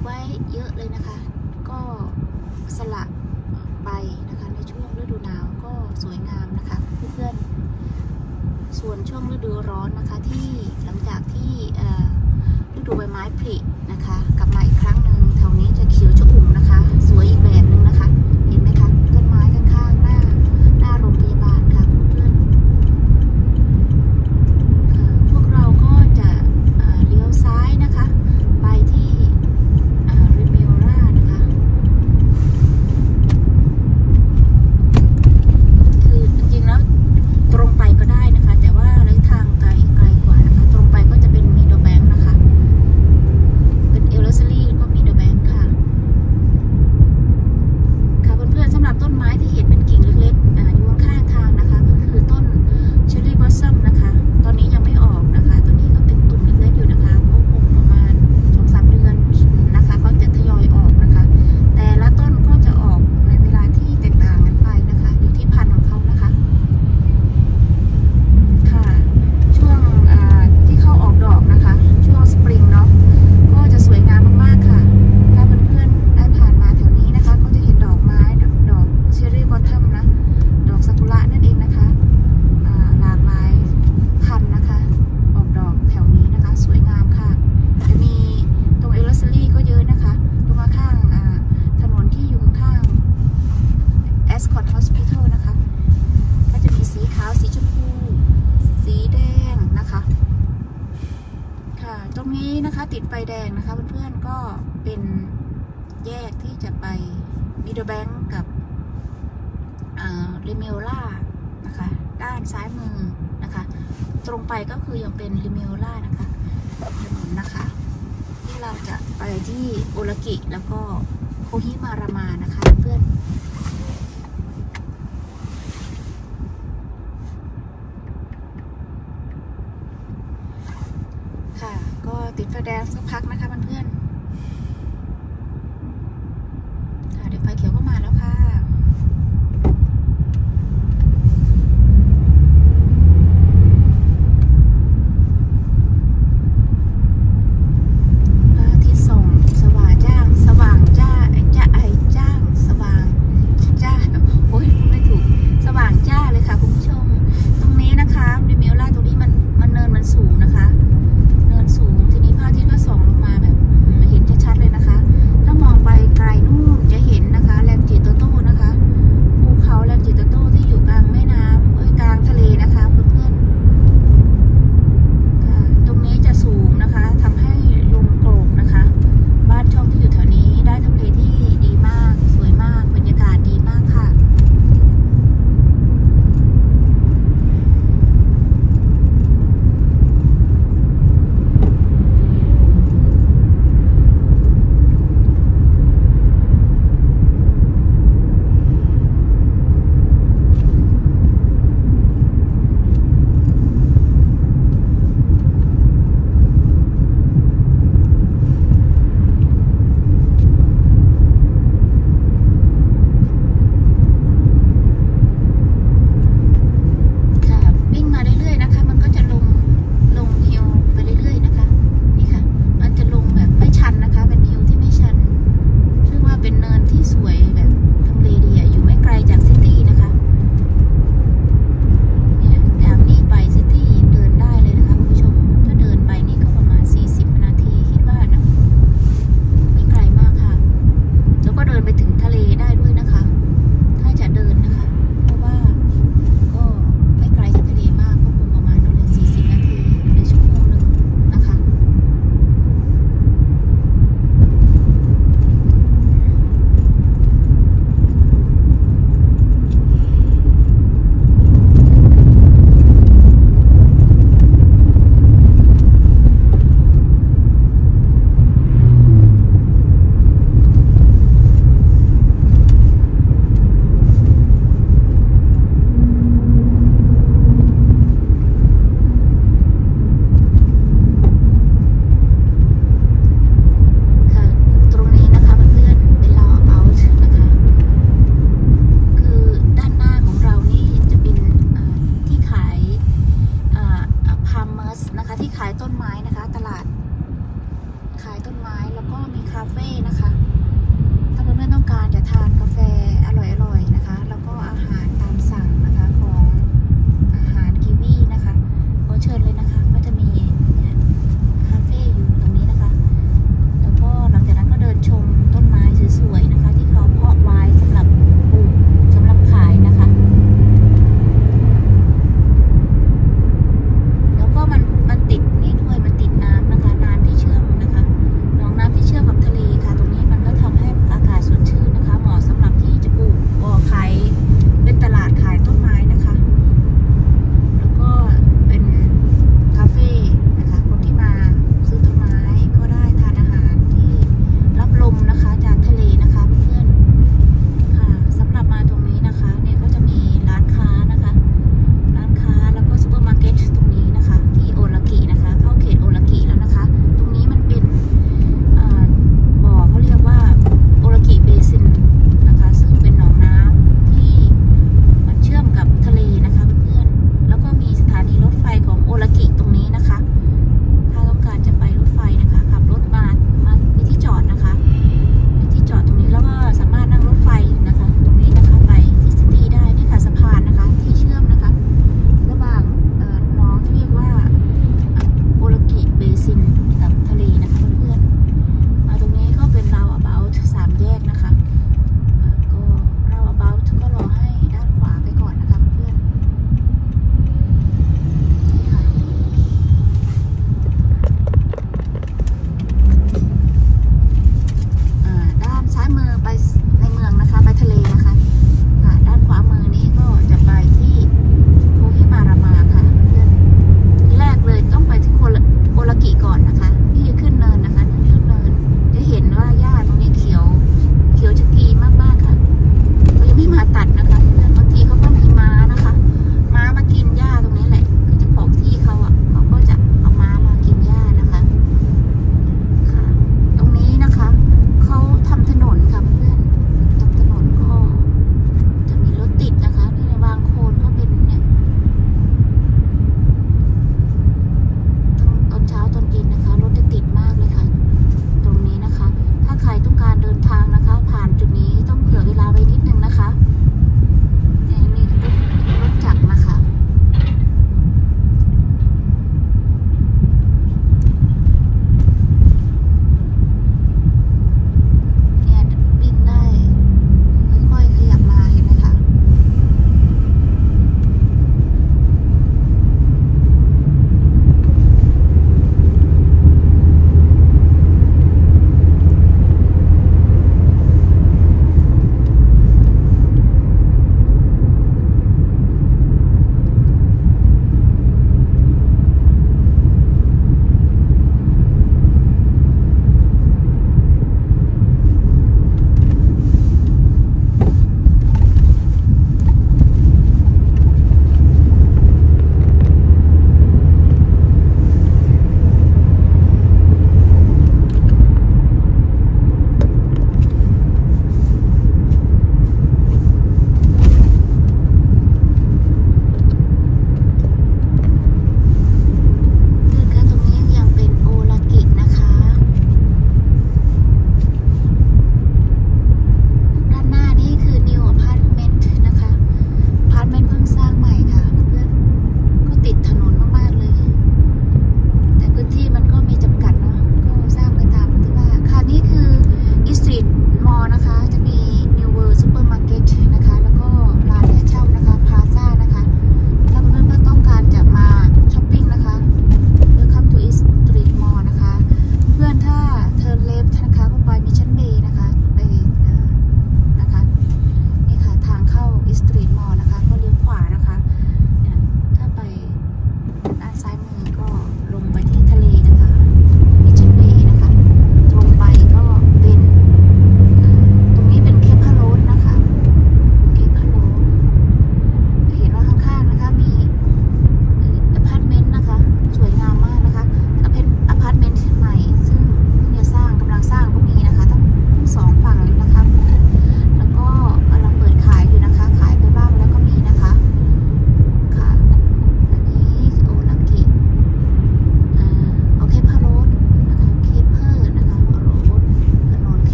ไว้เยอะเลยนะคะก็สละไปนะคะในช่วงฤดูหนาวก็สวยงามนะคะเพื่อนๆส่วนช่วงฤดูร้อนนะคะที่หลังจากที่ฤดูใบไม้ผลินะคะกลับมาอีกครั้งหนึ่งแถวนี้จะเขียวชอุ่มนะคะสวยอีกแบบหนึ่งนะคะเห็นไหมคะต้นไม้ข้างๆหน้าโรงพยาบาลค่ะเพื่อนๆพวกเราก็จะเลี้ยวซ้ายนะคะไปที่ริเมโอล่านะคะคือจริงๆแล้วตรงไปก็ได้นะคะแต่ว่าระยะทางไกลกว่านะคะตรงไปก็จะเป็นมีโดแบงค์นะคะเป็นเอลเลสลี่ก็มีโดแบงค์ค่ะค่ะเพื่อนๆสำหรับต้นไม้ที่เห็นเป็นกิ่งเล็กๆอยู่ข้างทางนะคะก็คือต้นเชอร์รี่บลอสซัมนะคะตอนนี้ยังไม่ออกนะคะตอนนี้ก็เป็นตุ่มเล็กๆอยู่นะคะก็คงประมาณ 2-3 เดือนนะคะก็จะทยอยออกนะคะแต่ละต้นก็จะออกในเวลาที่แตกต่างกันไปนะคะอยู่ที่พันธุ์ของเขานะคะค่ะช่วงที่เขาออกดอกนะคะช่วงสปริงเนาะก็จะสวยงามมากๆค่ะถ้าเพื่อนๆได้ผ่านมาแถวนี้นะคะก็จะเห็นดอกไม้ดอกเชอร์รี่บอททัมนะดอกซากุระนั่นเองนะคะหลากหลายพันธุ์นะคะออกดอกแถวนี้นะคะสวยงามค่ะจะมีตรงเอลเลสลี่ก็เยอะนะคะตรงข้างถนนที่อยู่ข้างแอสคอตฮอสพิทอลนะคะก็จะมีสีขาวสีชมพูสีแดงนะคะค่ะตรงนี้นะคะติดไฟแดงนะคะเพื่อนๆก็เป็นแยกที่จะไปมิดเดิลแบงก์กับริเมโอล่านะคะด้านซ้ายมือนะคะตรงไปก็คือยังเป็นริเมโอล่านะคะถนนนะคะที่เราจะไปที่โอรากิแล้วก็โคฮิมารามานะคะเพื่อนค่ะก็ติดไฟแดงสักพักนะคะเพื่อนๆค่ะเดี๋ยวไฟเขียวก็มาแล้วค่ะพระอาทิตย์ส่องสว่างจ้าสว่างจ้าจ้างสว่างจ้าโอ้ยไม่ถูกสว่างจ้าเลยค่ะคุณผู้ชมตรงนี้นะคะริเมโอล่าตรงนี้มันเนินมันสูงนะคะเนินสูงทีนี้พระอาทิตย์ก็ส่องลงมาแบบเห็นชัดๆเลยนะคะถ้ามองไปไกลนู่นจะเห็นนะคะแรงจิโตโต้นะคะภูเขาแรงจิโตโต้ที่อยู่กลางแม่น้ำกลางทะเลนะคะเพื่อนๆค่ะตรงนี้จะสูงนะคะทำให้ลมโกรกนะคะบ้านช่องที่อยู่แถวนี้ได้ทำเลที่ดีมากสวยมากบรรยากาศดีมากค่ะวิ่งมาเรื่อยๆนะคะมันก็จะลงฮิลไปเรื่อยๆนะคะนี่ค่ะมันจะลงแบบไม่ชันนะคะเป็นฮิลที่ไม่ชันชื่อว่าเป็นเนินที่สวยแบบทำเลดีอยู่ไม่ไกลจากซิตี้นะคะเนี่ยจากนี้ไปซิตี้เดินได้เลยนะคะคุณผู้ชมถ้าเดินไปนี่ก็ประมาณ40 นาทีคิดว่านะไม่ไกลมากค่ะแล้วก็เดินไปถึงทะเลได้ด้วยนะคะถ้าจะเดินนะคะเพราะว่าก็ไม่ไกลจากทะเลมากก็คงประมาณนั่นเลย40 นาทีในชั่วโมงนึงนะคะขายต้นไม้แล้วก็มีคาเฟ่นะคะถ้าเพื่อนๆต้องการจะทานกาแฟอร่อยๆนะคะแล้วก็อาหาร